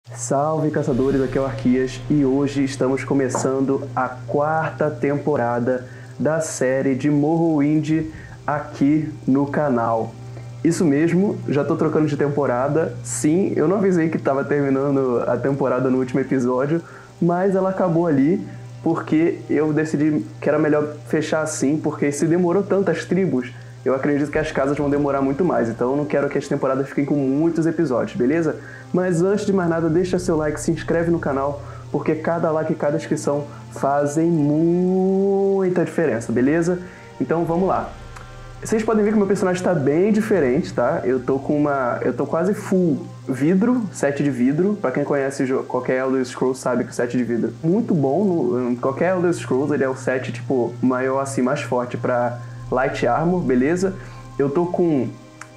Salve caçadores, aqui é o Arquias e hoje estamos começando a 4ª temporada da série de Morrowind aqui no canal. Isso mesmo, já tô trocando de temporada. Sim, eu não avisei que estava terminando a temporada no último episódio, mas ela acabou ali porque eu decidi que era melhor fechar assim, porque se demorou tantas tribos, eu acredito que as casas vão demorar muito mais, então eu não quero que as temporadas fiquem com muitos episódios, beleza? Mas antes de mais nada, deixa seu like, se inscreve no canal, porque cada like e cada inscrição fazem muita diferença, beleza? Então vamos lá. Vocês podem ver que meu personagem está bem diferente, tá? Eu tô quase full vidro, set de vidro. Pra quem conhece qualquer Elder Scrolls sabe que o set de vidro é muito bom. Qualquer Elder Scrolls ele é o set tipo maior assim, mais forte pra Light Armor, beleza? Eu tô com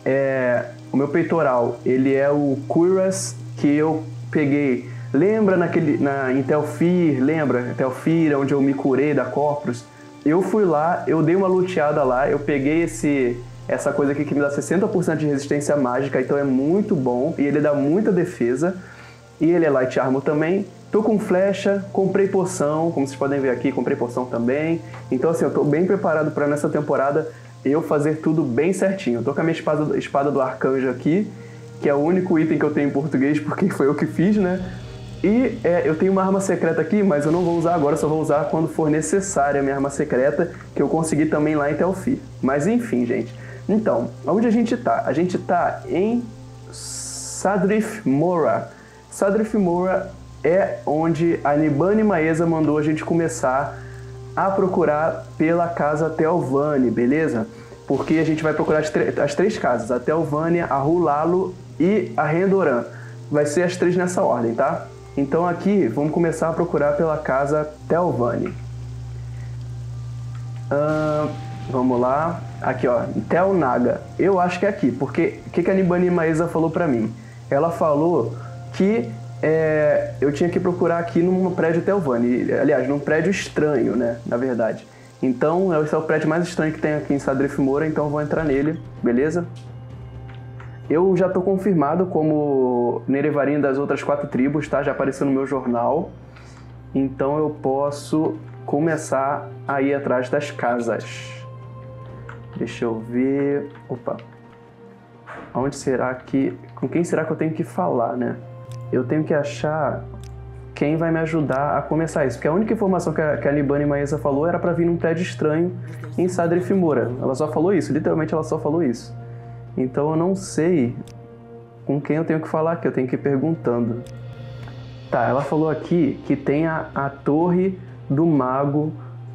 o meu peitoral, ele é o Cuirass que eu peguei. Lembra em Telfir, lembra? Telfir, onde eu me curei da Corpus? Eu fui lá, eu dei uma luteada lá, eu peguei essa coisa aqui que me dá 60% de resistência mágica, então é muito bom, e ele dá muita defesa, e ele é Light Armor também. Tô com flecha, comprei poção, como vocês podem ver aqui, comprei poção também. Então assim, eu tô bem preparado para nessa temporada eu fazer tudo bem certinho. Eu tô com a minha espada do arcanjo aqui, que é o único item que eu tenho em português, porque foi eu que fiz, né? E eu tenho uma arma secreta aqui, mas eu não vou usar agora, só vou usar quando for necessária a minha arma secreta, que eu consegui também lá em Telfir. Mas enfim, gente. Então, onde a gente tá? A gente tá em Sadrith Mora. Sadrith Mora é onde a Nibane Maesa mandou a gente começar a procurar pela casa Telvanni, beleza? Porque a gente vai procurar as 3 casas, a Telvanni, a Hulalo e a Rendoran. Vai ser as 3 nessa ordem, tá? Então aqui, vamos começar a procurar pela casa Telvanni. Vamos lá. Aqui, ó, Tel Naga. Eu acho que é aqui, porque o que a Nibane Maesa falou pra mim? Ela falou que eu tinha que procurar aqui num prédio Telvanni. Aliás, num prédio estranho, né? Na verdade. Então, esse é o prédio mais estranho que tem aqui em Sadrith Mora, então eu vou entrar nele, beleza? Eu já tô confirmado como Nerevarine das outras 4 tribos, tá? Já apareceu no meu jornal. Então eu posso começar a ir atrás das casas. Deixa eu ver... Opa. Onde será que... Com quem será que eu tenho que falar, né? Eu tenho que achar quem vai me ajudar a começar isso. Porque a única informação que a Nibane Maesa falou era pra vir num prédio estranho em Sadrith Mora. Ela só falou isso, literalmente ela só falou isso. Então eu não sei com quem eu tenho que falar aqui, eu tenho que ir perguntando. Tá, ela falou aqui que tem a torre do mago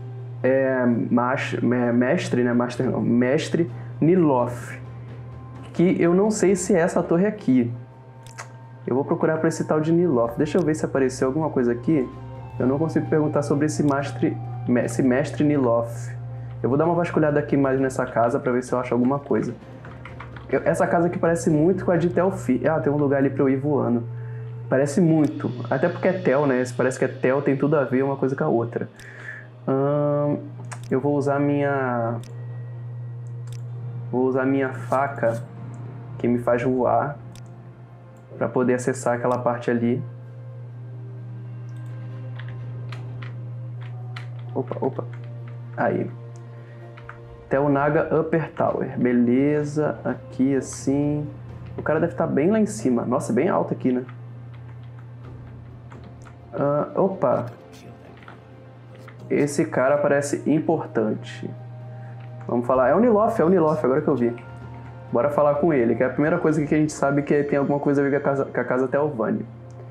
mestre Niloth. Que eu não sei se é essa torre aqui. Eu vou procurar para esse tal de Niloth. Deixa eu ver se apareceu alguma coisa aqui. Eu não consigo perguntar sobre esse mestre Niloth. Eu vou dar uma vasculhada aqui mais nessa casa para ver se eu acho alguma coisa. Essa casa aqui parece muito com a de Telfir. Ah, tem um lugar ali para eu ir voando. Parece muito. Até porque é Tel, né? Parece que é Tel, tem tudo a ver uma coisa com a outra. Eu vou usar minha faca que me faz voar para poder acessar aquela parte ali. Opa. Aí. Tel Naga Upper Tower. Beleza. Aqui assim. O cara deve estar bem lá em cima. Nossa, bem alto aqui, né? Opa. Esse cara parece importante. Vamos falar. É o Niloth, agora que eu vi. Bora falar com ele, que é a primeira coisa que a gente sabe que tem alguma coisa a ver com a casa Telvanni.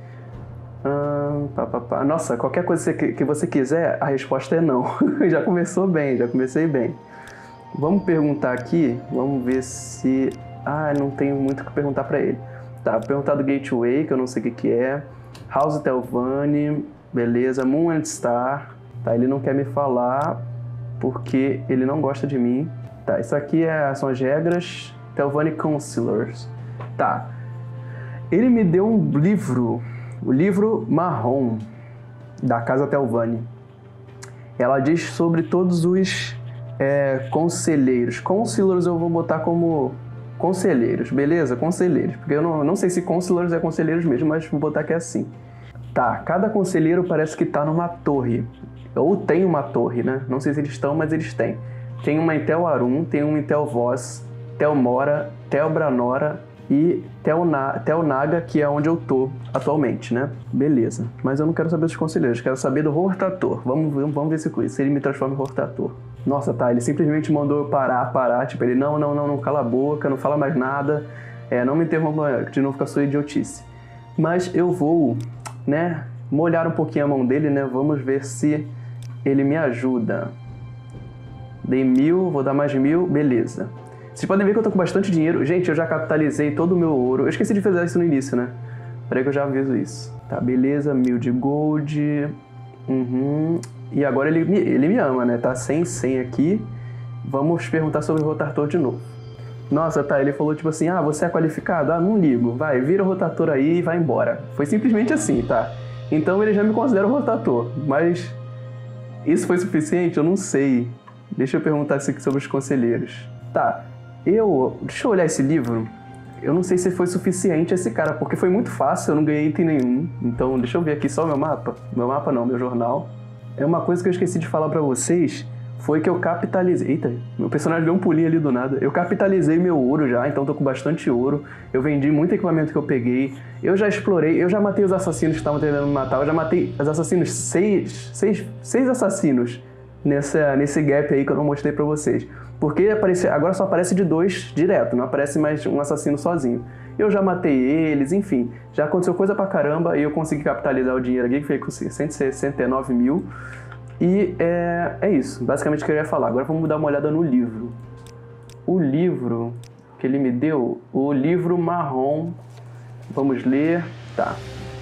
Nossa, qualquer coisa que você quiser, a resposta é não. Já começou bem, já comecei bem. Vamos perguntar aqui, vamos ver se... não tenho muito o que perguntar pra ele. Tá, vou perguntar do Gateway, que eu não sei o que é. House Telvanni, beleza. Moon and Star. Tá, ele não quer me falar porque ele não gosta de mim. Tá, isso aqui são as regras. Telvanni Counselors. Tá. Ele me deu um livro. O livro marrom da casa Telvanni. Ela diz sobre todos os conselheiros. Counselors eu vou botar como Conselheiros, beleza? Conselheiros. Porque eu não sei se conselheiros é conselheiros mesmo, mas vou botar aqui assim. Tá, cada conselheiro parece que tá numa torre. Ou tem uma torre, né? Não sei se eles estão, mas eles têm. Tem uma em Tel Arum, tem uma em Tel Voz, Tel Mora, Tel Branora e Tel Naga, que é onde eu tô atualmente, né? Beleza. Mas eu não quero saber dos conselheiros, quero saber do Hortator. Vamos ver se ele me transforma em Hortator. Nossa, tá, ele simplesmente mandou eu parar. Tipo, ele, não, cala a boca, não fala mais nada. Não me interrompa de novo com a sua idiotice. Mas eu vou, né, molhar um pouquinho a mão dele, né? Vamos ver se ele me ajuda. Dei 1000, vou dar mais 1000, beleza. Vocês podem ver que eu tô com bastante dinheiro. Gente, eu já capitalizei todo o meu ouro. Eu esqueci de fazer isso no início, né? Peraí que eu já aviso isso. Tá, beleza, 1000 de gold. E agora ele me ama, né? Tá 100 aqui. Vamos perguntar sobre o Hortator de novo. Nossa, tá, ele falou tipo assim, você é qualificado? Não ligo. Vai, vira o Hortator aí e vai embora. Foi simplesmente assim, tá? Então ele já me considera o Hortator. Mas isso foi suficiente? Eu não sei. Deixa eu perguntar isso aqui sobre os conselheiros. Tá, deixa eu olhar esse livro. Eu não sei se foi suficiente esse cara, porque foi muito fácil, eu não ganhei item nenhum. Então, deixa eu ver aqui só o meu mapa. Meu mapa não, meu jornal. É uma coisa que eu esqueci de falar pra vocês, foi que eu capitalizei... Eita, meu personagem deu um pulinho ali do nada. Eu capitalizei meu ouro já, então tô com bastante ouro. Eu vendi muito equipamento que eu peguei. Eu já explorei, eu já matei os assassinos que estavam tentando me matar. Eu já matei os assassinos, seis assassinos nesse gap aí que eu não mostrei pra vocês. Porque agora só aparece de 2 direto, não aparece mais um assassino sozinho. Eu já matei eles, enfim. Já aconteceu coisa pra caramba e eu consegui capitalizar o dinheiro aqui, que foi com 169 mil. E é isso, basicamente o que eu ia falar. Agora vamos dar uma olhada no livro. O livro que ele me deu, o livro marrom. Vamos ler. Tá.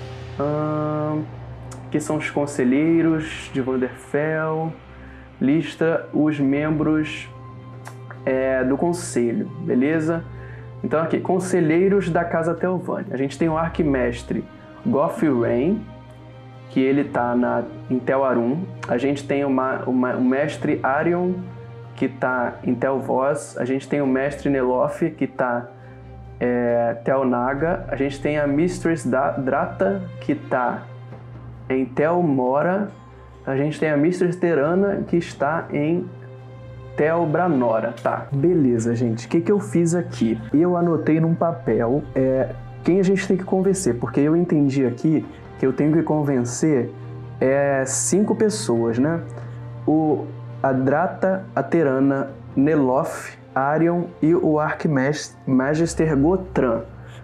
Aqui são os conselheiros de Vanderfell. Lista os membros do conselho, beleza? Então aqui, conselheiros da Casa Telvanni. A gente tem o arquimestre Gofrain, que ele tá em Tel Arum. A gente tem o mestre Arion, que tá em Tel Voz. A gente tem o mestre Nelof, que tá Tel Naga. A gente tem a Mistress Drata, que tá em Tel Mora. A gente tem a Mistress Terana, que está em Tel Branora. Tá, beleza, gente. O que eu fiz aqui? Eu anotei num papel quem a gente tem que convencer, porque eu entendi aqui que eu tenho que convencer 5 pessoas, né? A Drata, a Terana, Nelof, Arion e o Arquimagister Gotran.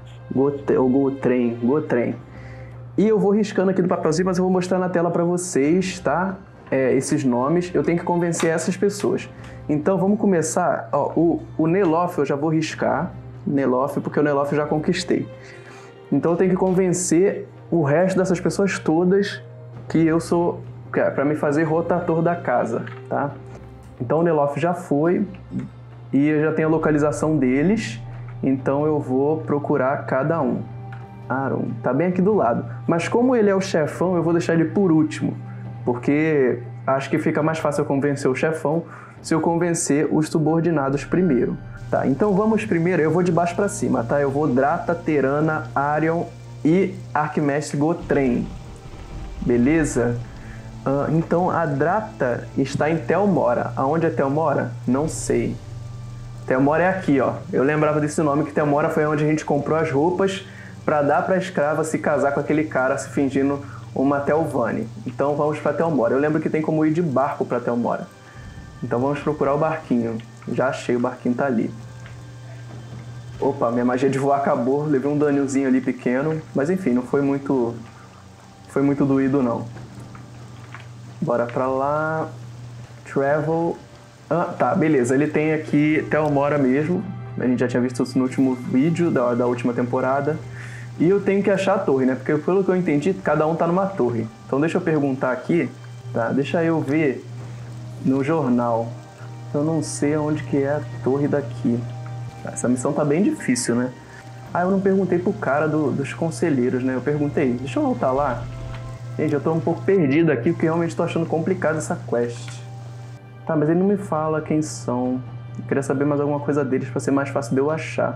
Gotren. E eu vou riscando aqui no papelzinho, mas eu vou mostrar na tela para vocês, tá? Esses nomes. Eu tenho que convencer essas pessoas. Então vamos começar. Ó, o Nelof eu já vou riscar. Nelof, porque o Nelof eu já conquistei. Então eu tenho que convencer o resto dessas pessoas todas que eu sou... para me fazer Hortator da casa, tá? Então o Nelof já foi e eu já tenho a localização deles. Então eu vou procurar cada um. Aron, tá bem aqui do lado. Mas como ele é o chefão, eu vou deixar ele por último. Porque acho que fica mais fácil eu convencer o chefão se eu convencer os subordinados primeiro. Tá, então vamos primeiro, eu vou de baixo pra cima, tá? Eu vou Drata, Terana, Arion e Arquimestre Gotren. Beleza? Então a Drata está em Tel Mora. Aonde é Tel Mora? Não sei. Tel Mora é aqui, ó. Eu lembrava desse nome, que Tel Mora foi onde a gente comprou as roupas pra dar pra escrava se casar com aquele cara se fingindo uma Telvanni. Então vamos pra Tel Mora. Eu lembro que tem como ir de barco pra Tel Mora. Então vamos procurar o barquinho. Já achei, o barquinho tá ali. Opa, minha magia de voar acabou. Levei um daninhozinho ali pequeno. Mas enfim, não foi muito doído não. Bora pra lá. Travel. Tá, beleza. Ele tem aqui Tel Mora mesmo. A gente já tinha visto isso no último vídeo da última temporada. E eu tenho que achar a torre, né? Porque pelo que eu entendi, cada um tá numa torre. Então deixa eu perguntar aqui, tá? Deixa eu ver no jornal. Eu não sei onde que é a torre daqui. Essa missão tá bem difícil, né? Eu não perguntei pro cara dos conselheiros, né? Eu perguntei, deixa eu voltar lá. Gente, eu tô um pouco perdido aqui, porque realmente tô achando complicado essa quest. Tá, mas ele não me fala quem são. Eu queria saber mais alguma coisa deles pra ser mais fácil de eu achar.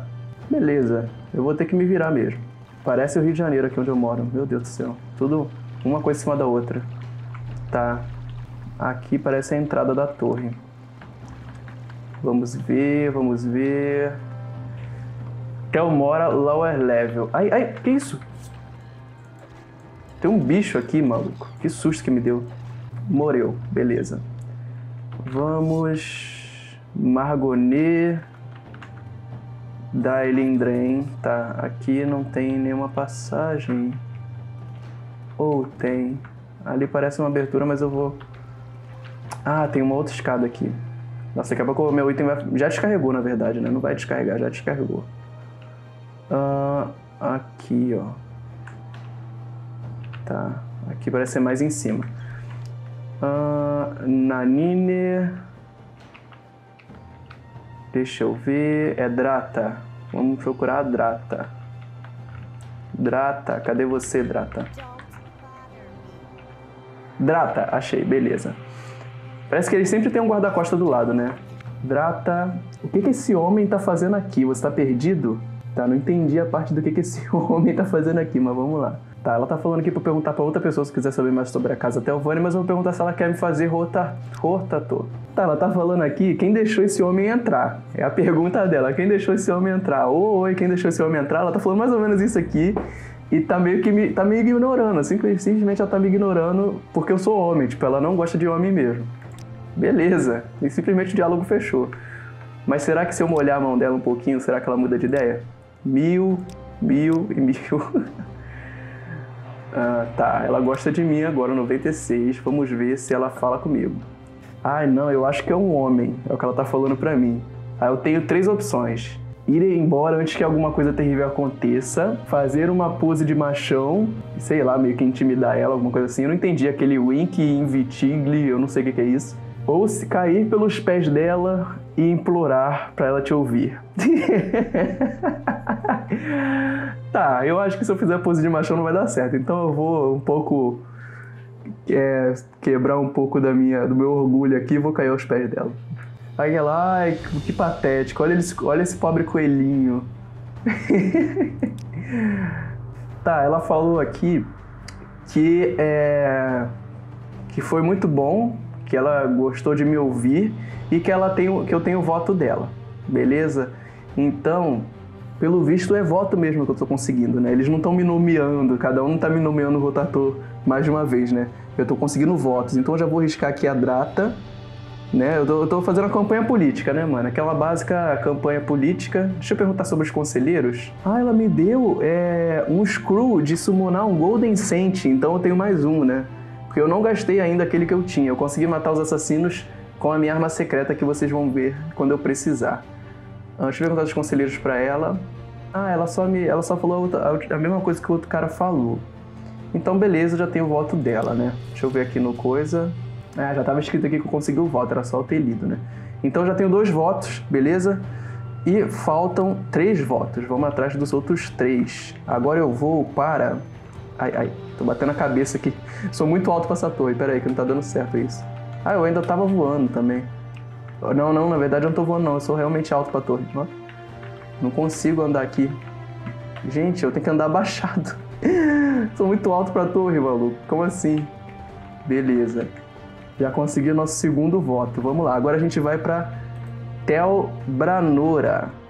Beleza, eu vou ter que me virar mesmo. Parece o Rio de Janeiro aqui onde eu moro. Meu Deus do céu. Tudo uma coisa em cima da outra. Tá. Aqui parece a entrada da torre. Vamos ver, vamos ver. Telmora Lower Level. Ai, ai, que isso? Tem um bicho aqui, maluco. Que susto que me deu. Morreu, beleza. Vamos... Margonet... Dailindren. Tá, aqui não tem nenhuma passagem. Ou tem? Ali parece uma abertura, mas eu vou... Ah, tem uma outra escada aqui. Nossa, daqui a pouco o meu item vai... Já descarregou, na verdade, né? Não vai descarregar, já descarregou. Aqui, ó. Tá, aqui parece ser mais em cima. Nanine... Deixa eu ver... É Drata. Vamos procurar a Drata. Drata, cadê você, Drata? Drata, achei, beleza. Parece que ele sempre tem um guarda-costas do lado, né? Drata... O que esse homem tá fazendo aqui? Você tá perdido? Tá, não entendi a parte do que esse homem tá fazendo aqui, mas vamos lá. Tá, ela tá falando aqui pra eu perguntar pra outra pessoa se quiser saber mais sobre a casa Telvanni, mas eu vou perguntar se ela quer me fazer rotator. Tá, ela tá falando aqui quem deixou esse homem entrar. É a pergunta dela, quem deixou esse homem entrar? Oi, quem deixou esse homem entrar? Ela tá falando mais ou menos isso aqui e tá meio que tá me ignorando. Simplesmente ela tá me ignorando porque eu sou homem, tipo, ela não gosta de homem mesmo. Beleza, e simplesmente o diálogo fechou. Mas será que se eu molhar a mão dela um pouquinho, será que ela muda de ideia? 1000, 1000 e 1000. Tá, ela gosta de mim agora, 96. Vamos ver se ela fala comigo. Ai, não, eu acho que é um homem. É o que ela tá falando pra mim. Aí eu tenho 3 opções. Ir embora antes que alguma coisa terrível aconteça. Fazer uma pose de machão. Sei lá, meio que intimidar ela, alguma coisa assim. Eu não entendi aquele wink, invitigli, eu não sei o que é isso. Ou se cair pelos pés dela e implorar pra ela te ouvir. Tá, eu acho que se eu fizer pose de machão não vai dar certo. Então eu vou um pouco... quebrar um pouco do meu orgulho aqui e vou cair aos pés dela. Aí ela, ai, que patético. Olha esse pobre coelhinho. Tá, ela falou aqui que foi muito bom, que ela gostou de me ouvir e que eu tenho o voto dela, beleza? Então, pelo visto é voto mesmo que eu tô conseguindo, né? Eles não estão me nomeando, cada um não tá me nomeando rotator mais de uma vez, né? Eu tô conseguindo votos, então eu já vou riscar aqui a Drata, né? Eu tô fazendo a campanha política, né, mano? Aquela básica campanha política. Deixa eu perguntar sobre os conselheiros. Ah, ela me deu um screw de summonar um Golden Cent, então eu tenho mais um, né? Porque eu não gastei ainda aquele que eu tinha. Eu consegui matar os assassinos com a minha arma secreta que vocês vão ver quando eu precisar. Deixa eu perguntar os conselheiros pra ela. Ah, ela só falou a mesma coisa que o outro cara falou. Então, beleza, já tenho o voto dela, né? Deixa eu ver aqui no coisa. Já tava escrito aqui que eu consegui o voto, era só eu ter lido, né? Então já tenho 2 votos, beleza? E faltam 3 votos. Vamos atrás dos outros 3. Agora eu vou para... Ai, tô batendo a cabeça aqui. Sou muito alto pra essa torre, pera aí que não tá dando certo isso. Eu ainda tava voando também. Não, na verdade eu não tô voando não, eu sou realmente alto pra torre. Não consigo andar aqui. Gente, eu tenho que andar abaixado. Sou muito alto pra torre, maluco. Como assim? Beleza. Já consegui o nosso segundo voto. Vamos lá, agora a gente vai pra Telbranora.